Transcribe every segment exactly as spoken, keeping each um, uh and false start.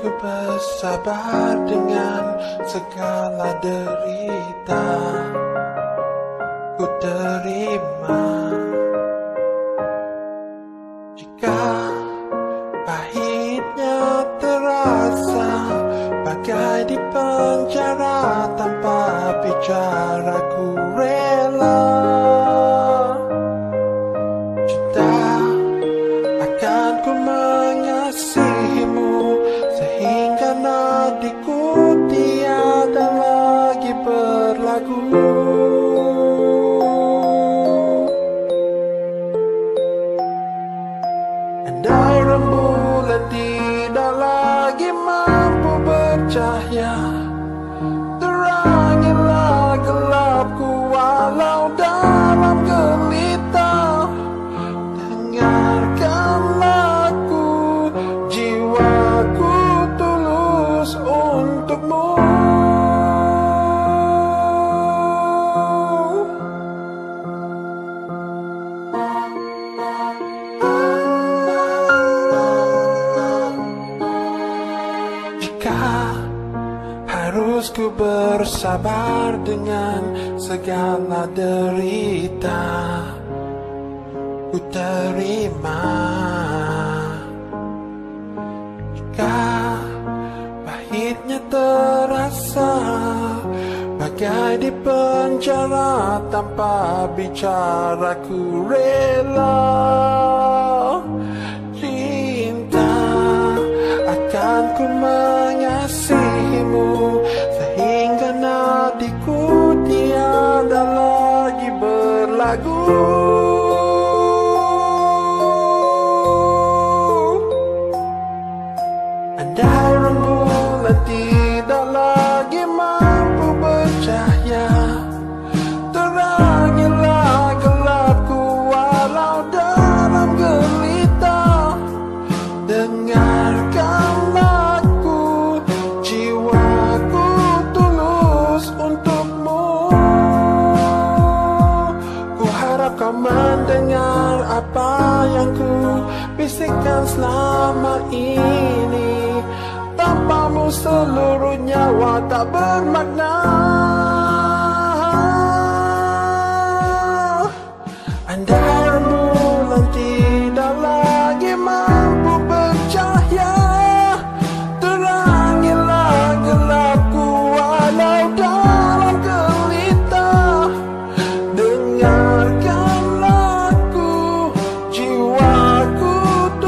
ku bersabar dengan segala derita. Ku terima jika pahitnya terasa bagai di penjara tanpa bicara. Ku rela cinta akan ku mengasihimu sehingga nadiku tiada lagi berlagu. Andai rembulan tidak lagi mampu bercahaya, terangilah gelapku walau dalam gelita. Dengarkanlah aku, jiwaku tulus untukmu. Harus ku bersabar dengan segala derita. Ku terima jika pahitnya terasa bagai di penjara tanpa bicara. Ku rela cinta akan ku mengasihimu sehingga nadiku tiada lagi berlagu. Andai rembulan tidak lagi mampu bercahaya, terangilah gelapku walau dalam gelita. Dengarkanlah aku, jiwaku tulus untukmu. Ku harap kau mendengar apa yang ku bisikkan selama ini. Tanpamu seluruh nyawa tak bermakna. Andai rembulan tidak lagi mampu bercahaya, terangilah gelapku walau dalam gelita. Dengarkanlah aku, jiwaku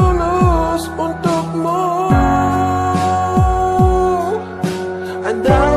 tulus untukmu. Andai